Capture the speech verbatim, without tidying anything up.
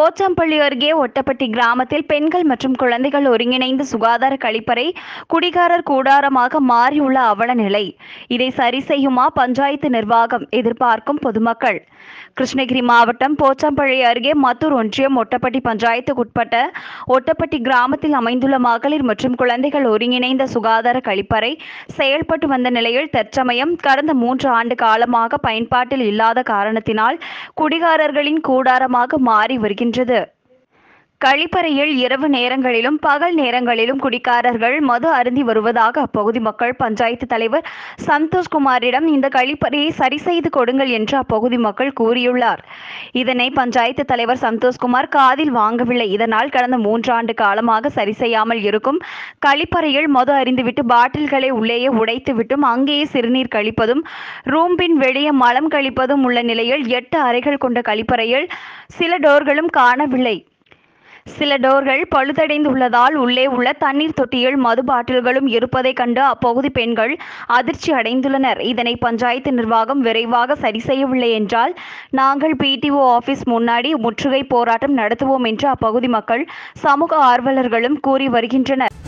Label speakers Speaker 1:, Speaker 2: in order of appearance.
Speaker 1: போச்சம்பள்ளி அருகே ஒட்டப்பட்டி கிராமத்தில் பெண்கள் மற்றும் குழந்தைகள் ஒருங்கிணைந்த சுகாதார கழிப்பறை குடிகாரர் கூடாரமாக மாறியுள்ள அவல நிலை. இதை சரி செய்யுமா பஞ்சாயத்து நிர்வாகம் எதிர்பார்க்கும் பொதுமக்கள். கிருஷ்ணகிரி மாவட்டம் போச்சம்பள்ளி அருகே மத்தூர் ஒன்றியம் ஒட்டப்பட்டி பஞ்சாயத்துக்குட்பட்ட ஒட்டப்பட்டி கிராமத்தில் அமைந்துள்ள மகளிர் மற்றும் குழந்தைகள் ஒருங்கிணைந்த சுகாதார கழிப்பறை செயல்பட்டு வந்த நிலையில் தற்சமயம் கடந்த மூன்று ஆண்டு காலமாக பயன்பாட்டில் இல்லாத காரணத்தினால் குடிகாரர்களின் கூடாரமாக மாறி வருகின்றது. கழிப்பறையில் இரவு நேரங்களிலும் பகல் நேரங்களிலும் குடிகாரர்கள் மது அருந்தி வருவதாக அப்பகுதி மக்கள் பஞ்சாயத்து தலைவர் சந்தோஷ்குமாரிடம் இந்த கழிப்பறையை சரி செய்து கொடுங்கள் என்று அப்பகுதி மக்கள் கூறியுள்ளார். இதனை பஞ்சாயத்து தலைவர் சந்தோஷ்குமார் காதில் வாங்கவில்லை. இதனால் கடந்த மூன்றாண்டு காலமாக சரி செய்யாமல் இருக்கும் கழிப்பறையில் மது அருந்திவிட்டு பாட்டில்களை உள்ளேயே உடைத்துவிட்டும் அங்கேயே சிறுநீர் கழிப்பதும் ரூம்பின் வெளியே மலம் கழிப்பதும் உள்ள நிலையில் எட்டு அறைகள் கொண்ட கழிப்பறையில் சில டோர்களும் காணவில்லை. சில டோர்கள் பழுதடைந்துள்ளதால் உள்ளே உள்ள தண்ணீர் தொட்டியில் மது பாட்டில்களும் இருப்பதை கண்டு அப்பகுதி பெண்கள் அதிர்ச்சி அடைந்துள்ளனர். இதனை பஞ்சாயத்து நிர்வாகம் விரைவாக சரி செய்யவில்லை என்றால் நாங்கள் பிடிஓ ஆபீஸ் முன்னாடி முற்றுகை போராட்டம் நடத்துவோம் என்று அப்பகுதி மக்கள் சமூக ஆர்வலர்களும் கூறி வருகின்றனர்.